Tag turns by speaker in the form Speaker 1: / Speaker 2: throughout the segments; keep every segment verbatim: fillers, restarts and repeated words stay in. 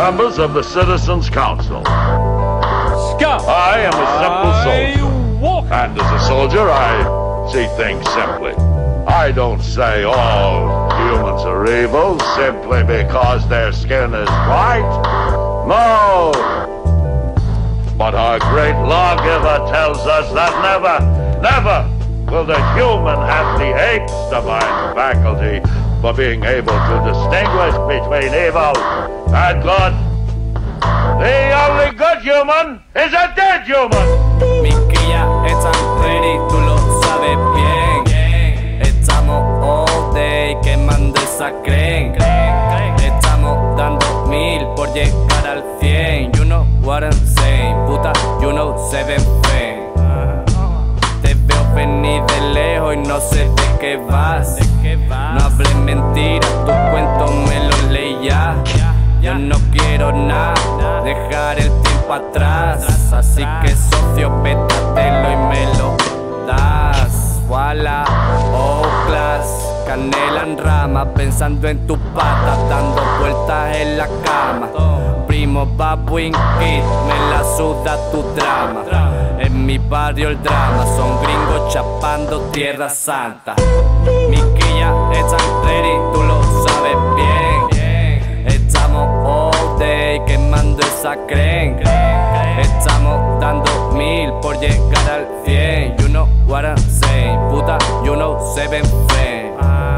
Speaker 1: members of the Citizens Council.
Speaker 2: Scum!
Speaker 1: I am a simple soldier.
Speaker 2: Walk.
Speaker 1: And as a soldier, I see things simply. I don't say all humans are evil simply because their skin is white. No! But our great lawgiver tells us that never, never will the human have the eighth-divine faculty for being able to distinguish between evil and good. The only good human is a dead human.
Speaker 3: Mis crías están ready, tú lo sabes bien. Estamos all day quemando esa creen. Estamos dando mil por llegar al cien. You know what I'm saying, puta, you know seven fame. Te veo venir de lejos y no sé de qué vas. No hables mentiras, tus cuentos me los leías. Yo no quiero nada, dejar el tiempo atrás. Así que socio, pétatelo y me lo das. Voila, oh class, canela en rama, pensando en tus patas, dando vueltas en la cama. Primo Babuin Kid, me la suda tu drama. En mi barrio el drama, son gringos chapando Tierra Santa. Mis quillas están ready, tú lo sabes bien. Estamos all day quemando esa creen. Estamos dando mil por llegar al cien. You know what I'm saying, puta, you know seven fame.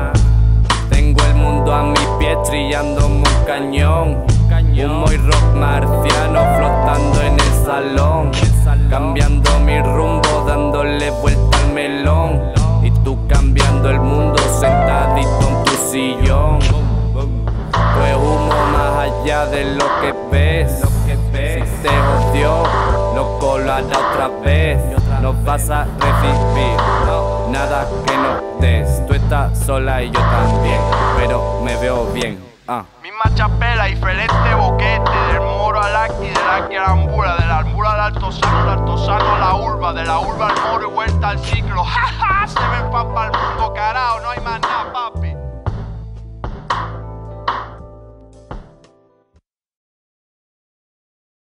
Speaker 3: Tengo el mundo a mis pies trillándome un cañón. Humo y rock marciano flotando en el salón. Cambiando mi rumbo, dándole vuelta al melón. Y tú cambiando el mundo sentadito en tu sillón. Pues humo más allá de lo que ves. Si te jodió, loco lo hará otra vez. No vas a recibir nada que no des. Tú estás sola y yo también, pero me veo bien. Ah.
Speaker 4: Misma chapela, diferente boquete. Del moro al acti, del acti a la ambula. De la ambula al altozano, del altozano a la urba. De la urba al moro y vuelta al ciclo. ¡Ja, ja!